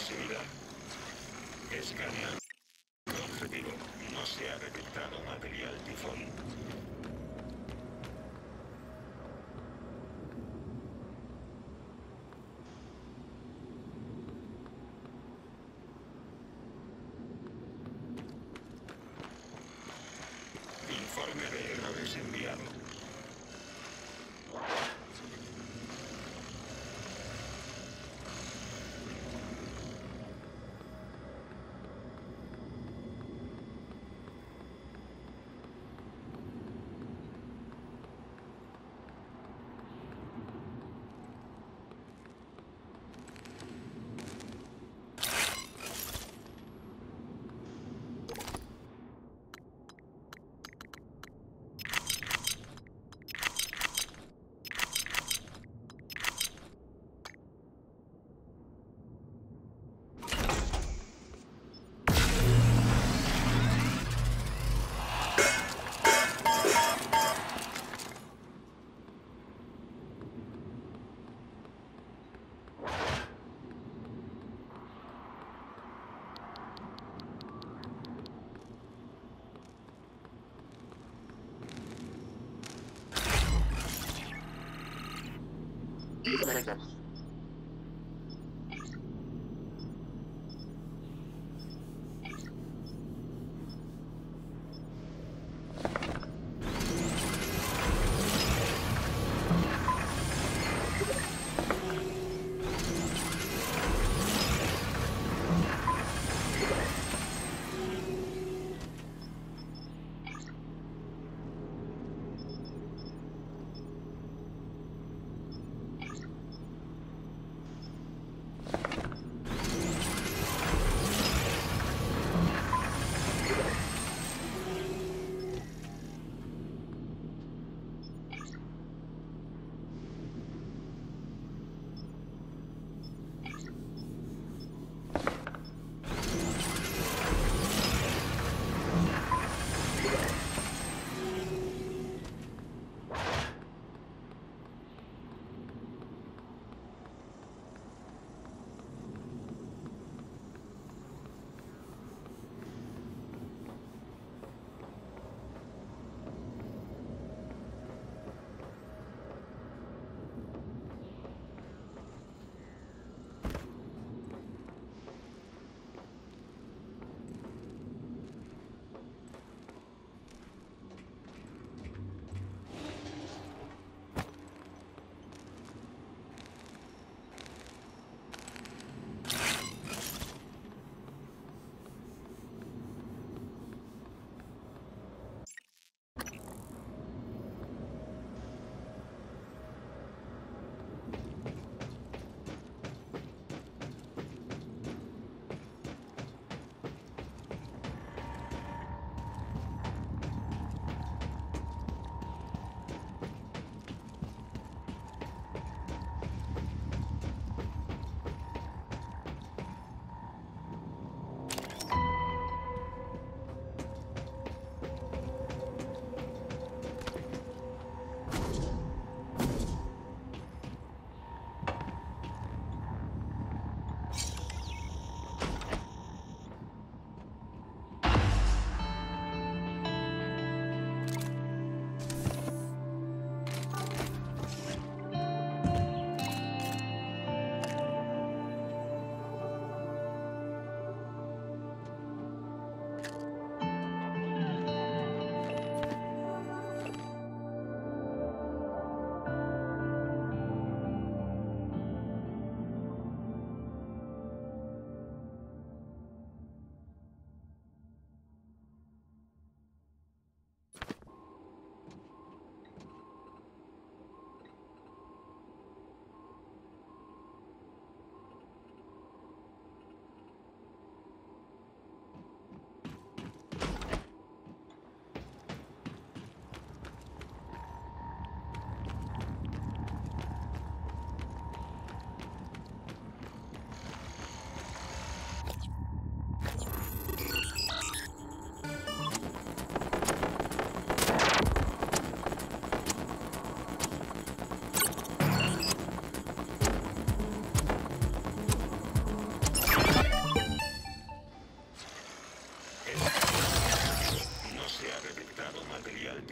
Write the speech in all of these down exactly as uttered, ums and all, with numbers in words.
proximidad. Escanea. Objetivo. No se ha detectado material tifón. Informe de errores enviado. Correcto.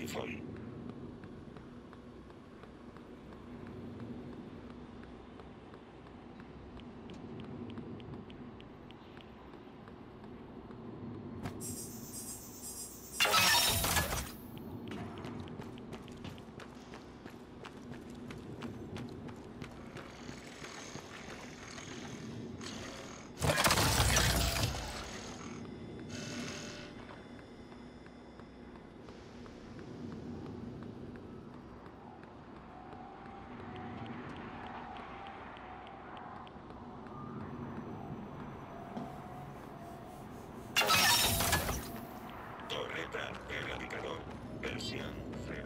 tifón. Torreta erradicador, versión cero.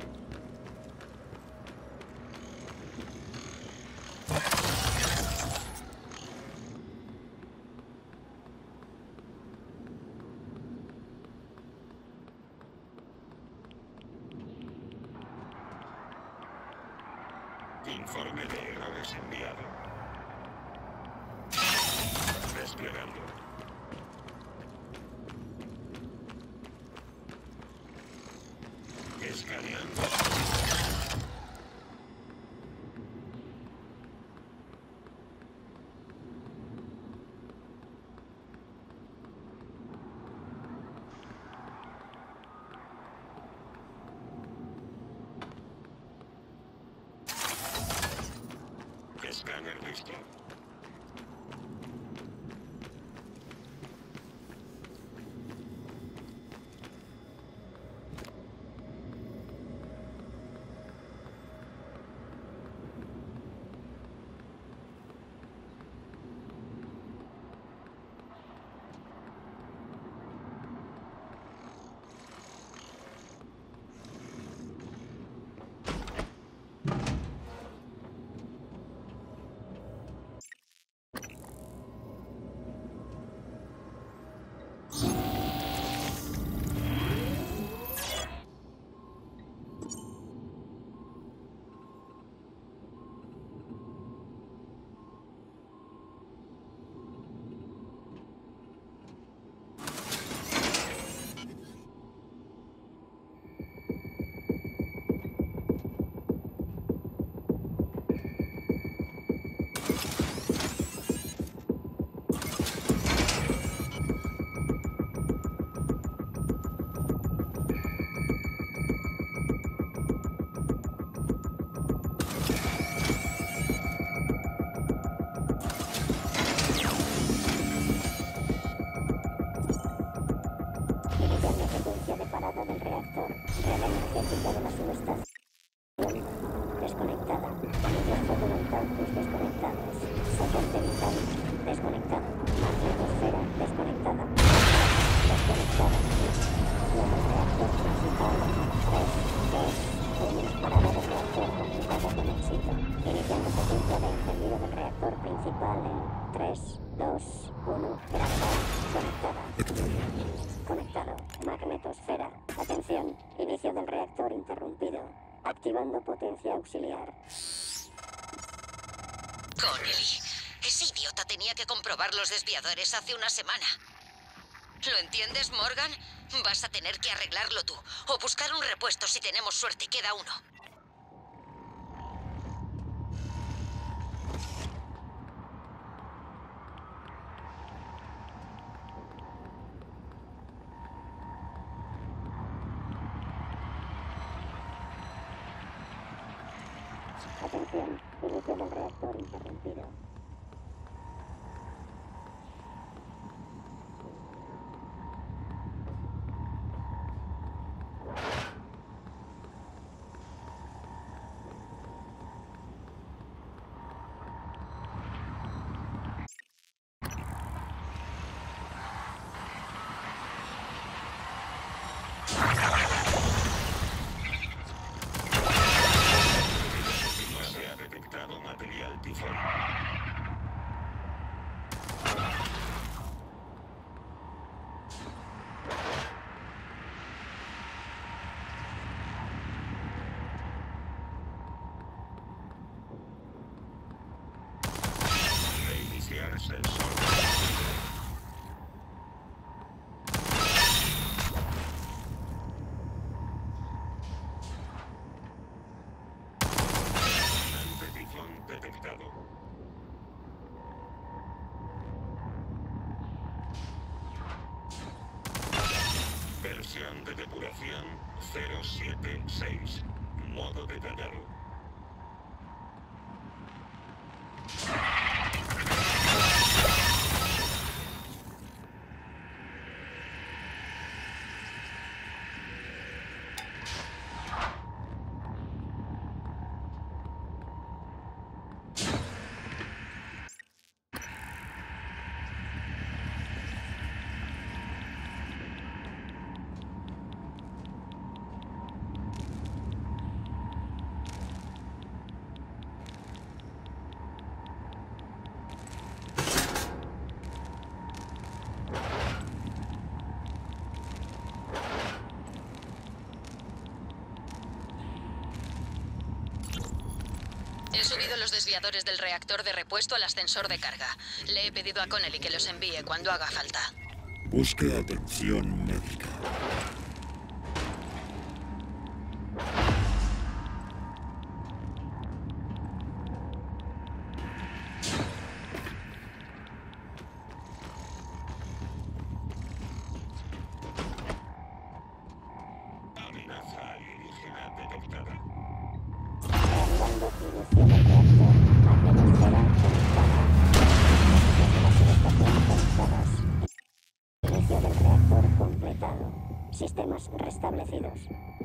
Informe de errores enviado. Desplegando. Escaneando. Escáner listo. Secuencia de parada del reactor. Red energética de la subestación desconectada. Paneles fotovoltaicos desconectados. Soporte vital desconectado. Magnetosfera desconectada. Desconectada. Fuego del reactor principal. tres, dos, uno. Parada del reactor completada con éxito. Iniciando secuencia de encendido del reactor principal en tres, dos, uno. Gravedad conectada. Conectado. Magnetosfera. Atención. Inicio del reactor interrumpido. Activando potencia auxiliar. Connelly, ese idiota tenía que comprobar los desviadores hace una semana. ¿Lo entiendes, Morgan? Vas a tener que arreglarlo tú, o buscar un repuesto si tenemos suerte y queda uno. Atención. Inicio del reactor interrumpido. No se ha detectado material tifón. detectado. Versión de depuración cero siete seis. Modo detallado. He subido los desviadores del reactor de repuesto al ascensor de carga. Le he pedido a Connelly que los envíe cuando haga falta. Busque atención médica. Amenaza alienígena detectada. Reanudando inicio del reactor. Atmósfera conectada. Las subestaciones conectadas. Inicio del reactor completado. Sistemas restablecidos.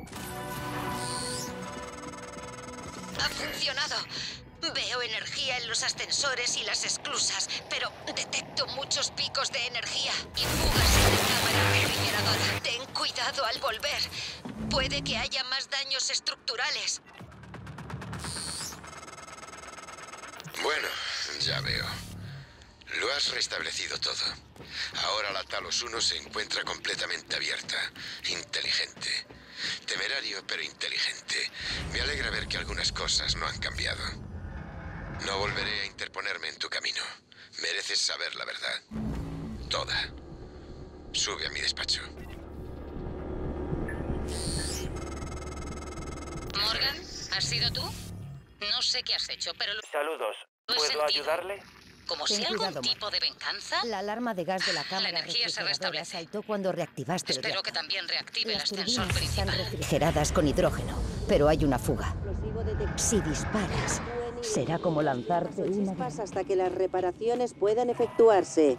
¡Ha funcionado! Veo energía en los ascensores y las esclusas, pero detecto muchos picos de energía y fugas en la cámara refrigeradora. Ten cuidado al volver. Puede que haya más daños estructurales. Bueno, ya veo. Lo has restablecido todo. Ahora la Talos uno se encuentra completamente abierta, inteligente. Temerario, pero inteligente. Me alegra ver que algunas cosas no han cambiado. No volveré a interponerme en tu camino. Mereces saber la verdad. Toda. Sube a mi despacho. Morgan, ¿has sido tú? No sé qué has hecho, pero lo Saludos. he ¿Puedo sentido. ayudarle? Como Ten si algún cuidado, tipo de venganza. La alarma de gas de la cámara energía se refrigeradora restablece. saltó cuando reactivaste el Espero que reactor. también reactive el Las ascensor turbinas están principal. refrigeradas con hidrógeno, pero hay una fuga. Si disparas, será como lanzarte una... chispas hasta que las reparaciones puedan efectuarse.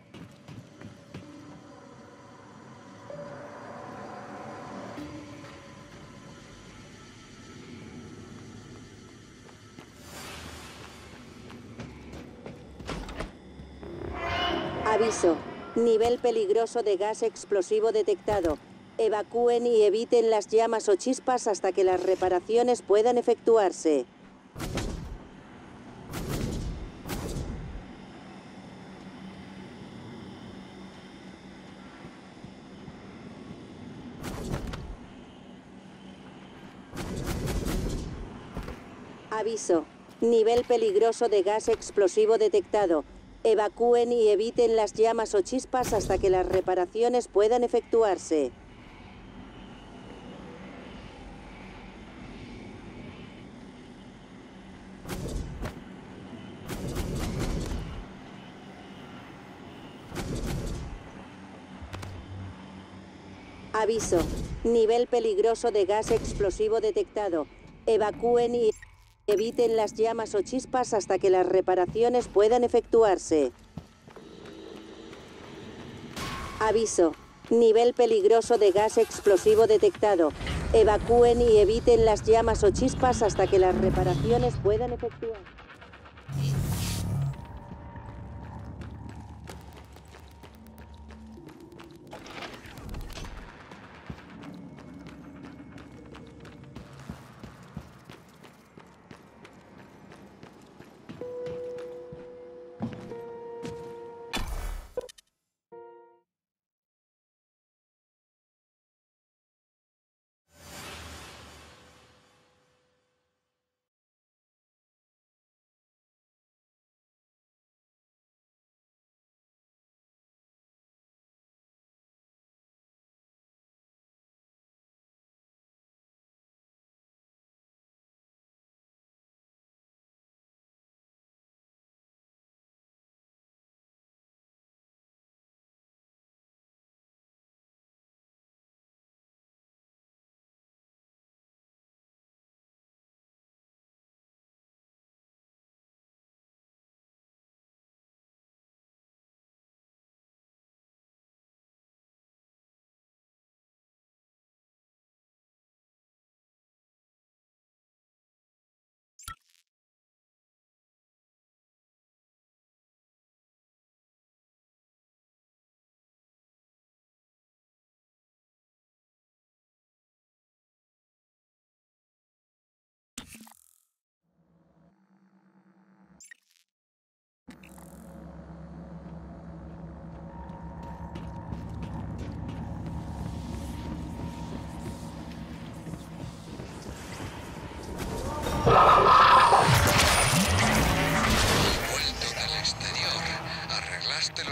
Aviso. Nivel peligroso de gas explosivo detectado. Evacúen y eviten las llamas o chispas hasta que las reparaciones puedan efectuarse. Aviso. Nivel peligroso de gas explosivo detectado. Evacúen y eviten las llamas o chispas hasta que las reparaciones puedan efectuarse. Aviso. Nivel peligroso de gas explosivo detectado. Evacúen y eviten las llamas o chispas hasta que las reparaciones puedan efectuarse. Aviso. Nivel peligroso de gas explosivo detectado. Evacúen y eviten las llamas o chispas hasta que las reparaciones puedan efectuarse.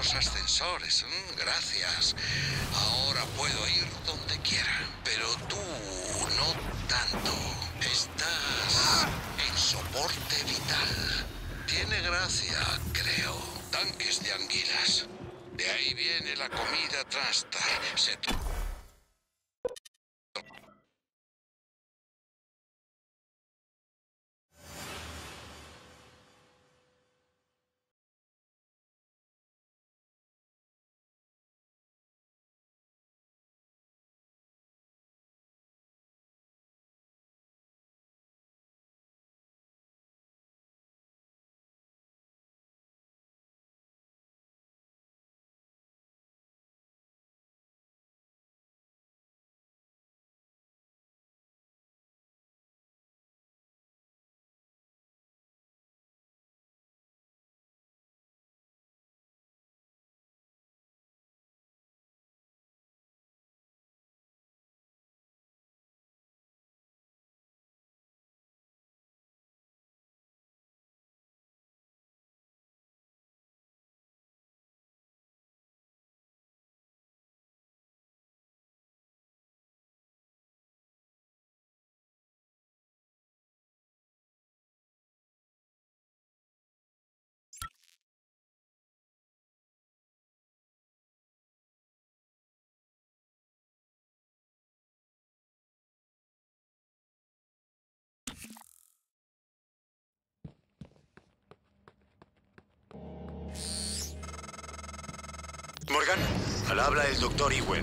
los ascensores. Mm, gracias. Ahora puedo ir donde quiera. Pero tú no tanto. Estás en soporte vital. Tiene gracia, creo. Tanques de anguilas. De ahí viene la comida Transtar. Se Morgan, al habla el doctor Iwe.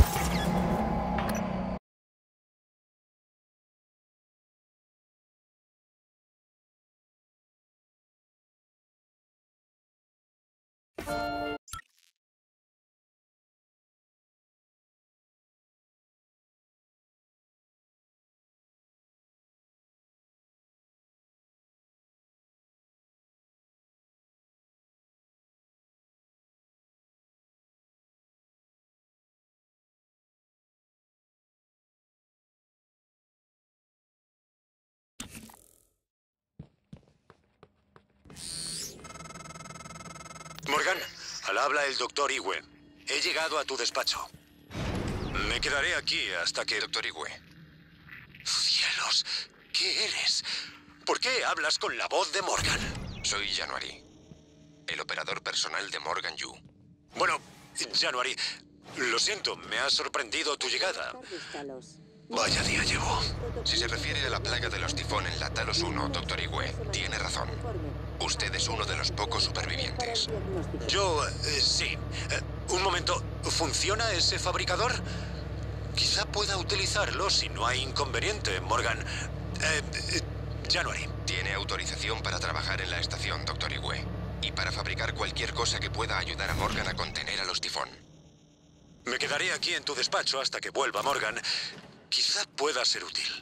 Morgan, al habla el doctor Iwe. He llegado a tu despacho. Me quedaré aquí hasta que... Doctor Iwe. ¡Cielos! ¿Qué eres? ¿Por qué hablas con la voz de Morgan? Soy January, el operador personal de Morgan Yu. Bueno, January, lo siento, me ha sorprendido tu llegada. Vaya día llevo. Si se refiere a la plaga de los tifón en la Talos uno, doctor Iwe, tiene razón. Usted es uno de los pocos supervivientes. Yo, eh, sí. Eh, un momento, ¿funciona ese fabricador? Quizá pueda utilizarlo si no hay inconveniente, Morgan. Eh, eh, January. Tiene autorización para trabajar en la estación, doctor Iwe. Y para fabricar cualquier cosa que pueda ayudar a Morgan a contener a los tifón. Me quedaré aquí en tu despacho hasta que vuelva Morgan. Quizá pueda ser útil.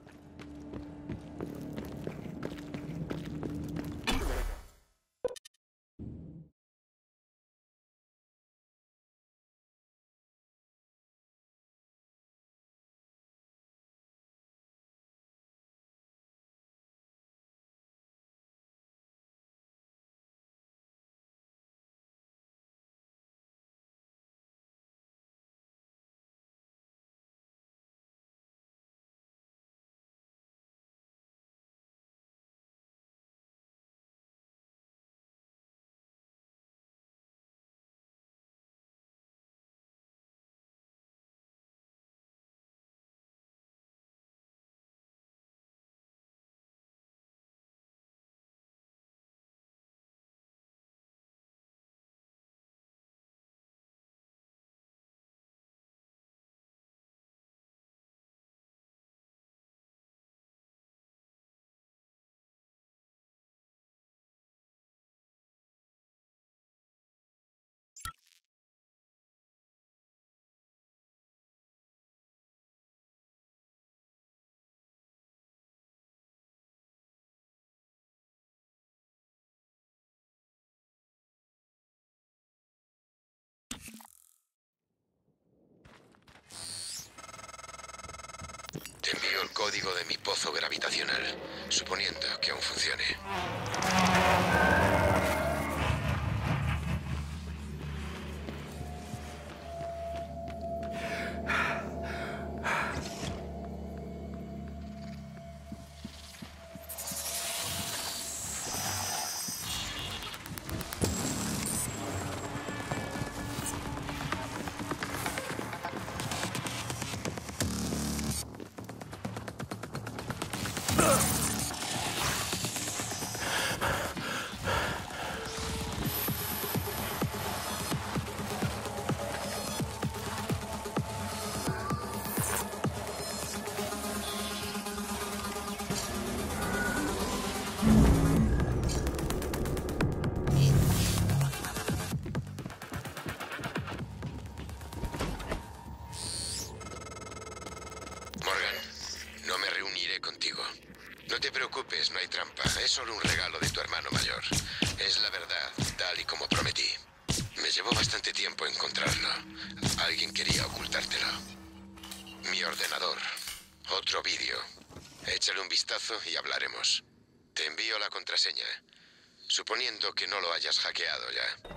Te envío el código de mi pozo gravitacional, suponiendo que aún funcione. No te preocupes, no hay trampa. Es solo un regalo de tu hermano mayor. Es la verdad, tal y como prometí. Me llevó bastante tiempo encontrarlo. Alguien quería ocultártelo. Mi ordenador. Otro vídeo. Échale un vistazo y hablaremos. Te envío la contraseña. Suponiendo que no lo hayas hackeado ya.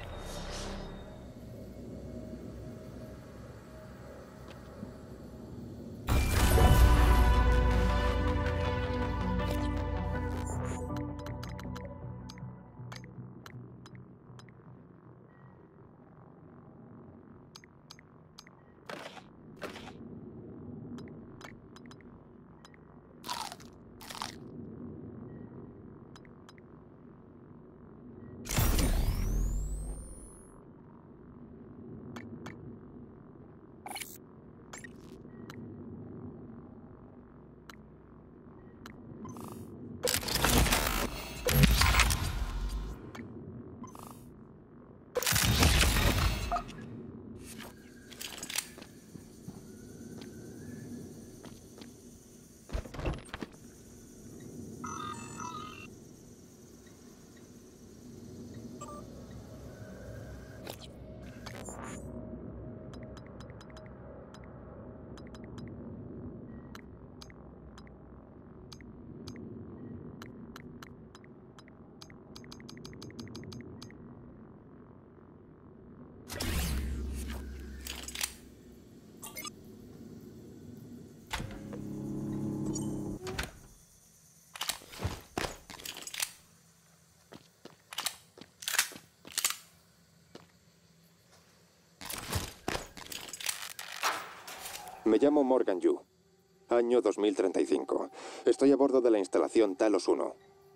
Me llamo Morgan Yu. Año dos mil treinta y cinco. Estoy a bordo de la instalación Talos uno.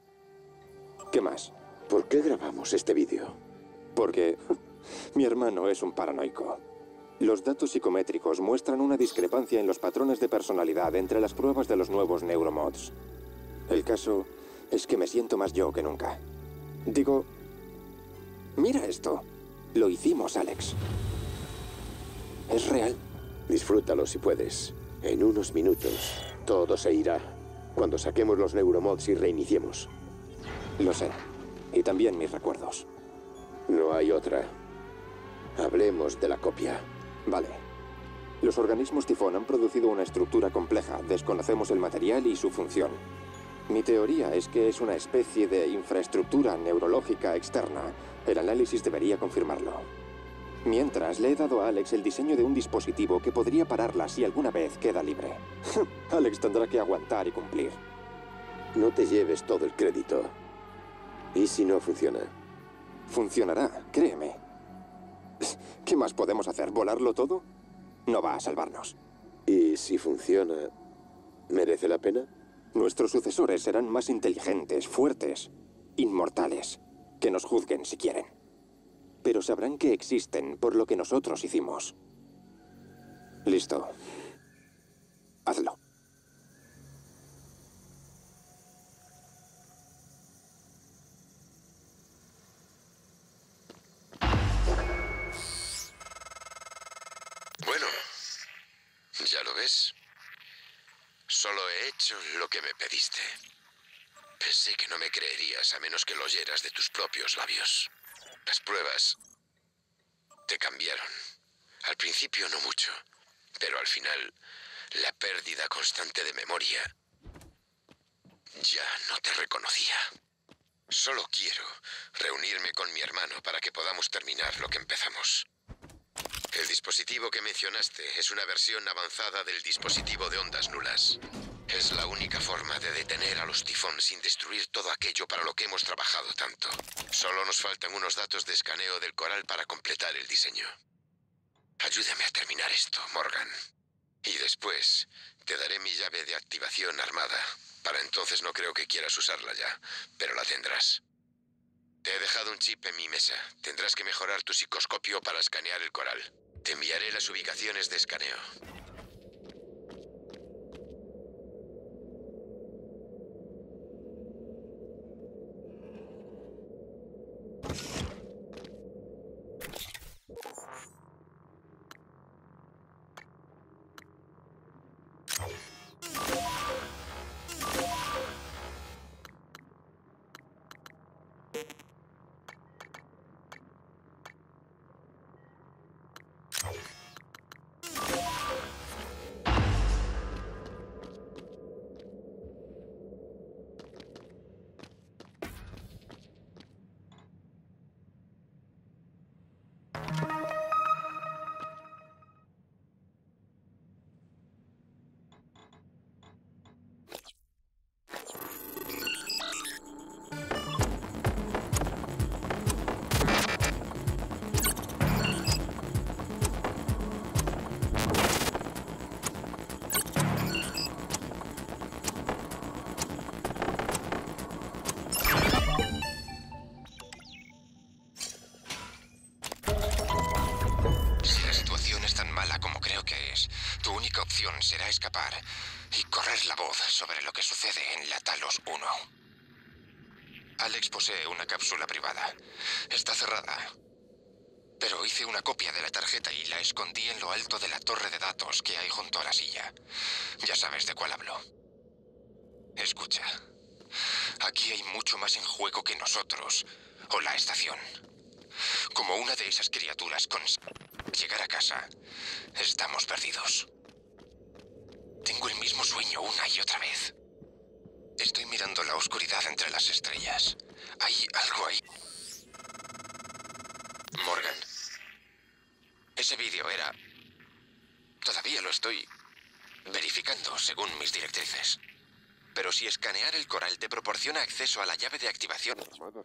¿Qué más? ¿Por qué grabamos este vídeo? Porque mi hermano es un paranoico. Los datos psicométricos muestran una discrepancia en los patrones de personalidad entre las pruebas de los nuevos neuromods. El caso es que me siento más yo que nunca. Digo, mira esto. Lo hicimos, Alex. Es real. Disfrútalo si puedes. En unos minutos, todo se irá. Cuando saquemos los neuromods y reiniciemos. Lo sé. Y también mis recuerdos. No hay otra. Hablemos de la copia. Vale. Los organismos tifón han producido una estructura compleja. Desconocemos el material y su función. Mi teoría es que es una especie de infraestructura neurológica externa. El análisis debería confirmarlo. Mientras, le he dado a Alex el diseño de un dispositivo que podría pararla si alguna vez queda libre. Alex tendrá que aguantar y cumplir. No te lleves todo el crédito. ¿Y si no funciona? Funcionará, créeme. ¿Qué más podemos hacer? ¿Volarlo todo? No va a salvarnos. ¿Y si funciona, merece la pena? Nuestros sucesores serán más inteligentes, fuertes, inmortales. Que nos juzguen si quieren. Pero sabrán que existen por lo que nosotros hicimos. Listo. Hazlo. Bueno, ya lo ves. Solo he hecho lo que me pediste. Pensé que no me creerías a menos que lo oyeras de tus propios labios. Las pruebas te cambiaron. Al principio no mucho, pero al final la pérdida constante de memoria ya no te reconocía. Solo quiero reunirme con mi hermano para que podamos terminar lo que empezamos. El dispositivo que mencionaste es una versión avanzada del dispositivo de ondas nulas. Es la única forma de detener a los tifón sin destruir todo aquello para lo que hemos trabajado tanto. Solo nos faltan unos datos de escaneo del coral para completar el diseño. Ayúdame a terminar esto, Morgan. Y después te daré mi llave de activación armada. Para entonces entonces no creo que quieras usarla ya, pero la tendrás. Te he dejado un chip en mi mesa. Tendrás que mejorar tu psicoscopio para escanear el coral. Te enviaré las ubicaciones de escaneo. Será escapar y correr la voz sobre lo que sucede en la Talos uno. Alex posee una cápsula privada. Está cerrada. Pero hice una copia de la tarjeta y la escondí en lo alto de la torre de datos que hay junto a la silla. Ya sabes de cuál hablo. Escucha. Aquí hay mucho más en juego que nosotros o la estación. Como una de esas criaturas consigue llegar a casa, estamos perdidos. Tengo el mismo sueño una y otra vez. Estoy mirando la oscuridad entre las estrellas. Hay algo ahí. Morgan. Ese vídeo era... Todavía lo estoy verificando según mis directrices. Pero si escanear el coral te proporciona acceso a la llave de activación...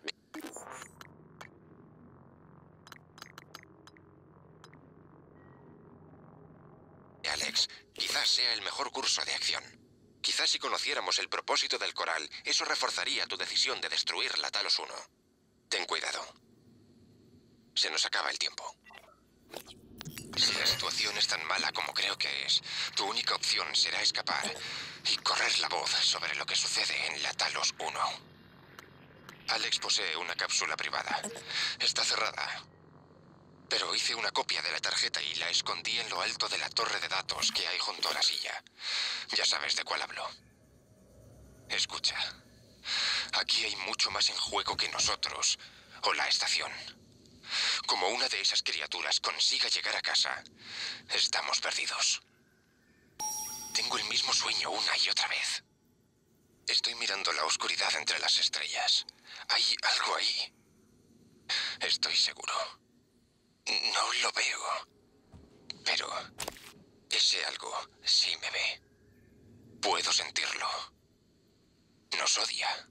Alex, quizás sea el mejor curso de acción. Quizás si conociéramos el propósito del coral, eso reforzaría tu decisión de destruir la Talos uno. Ten cuidado. Se nos acaba el tiempo. Si la situación es tan mala como creo que es, tu única opción será escapar y correr la voz sobre lo que sucede en la Talos uno. Alex posee una cápsula privada. Está cerrada. Pero hice una copia de la tarjeta y la escondí en lo alto de la torre de datos que hay junto a la silla. Ya sabes de cuál hablo. Escucha. Aquí hay mucho más en juego que nosotros o la estación. Como una de esas criaturas consiga llegar a casa, estamos perdidos. Tengo el mismo sueño una y otra vez. Estoy mirando la oscuridad entre las estrellas. Hay algo ahí. Estoy seguro. No lo veo. Pero ese algo sí me ve. Puedo sentirlo. Nos odia.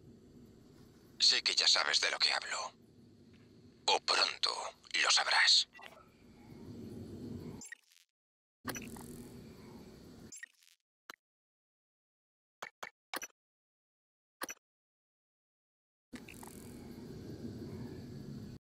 Sé que ya sabes de lo que hablo. O pronto lo sabrás.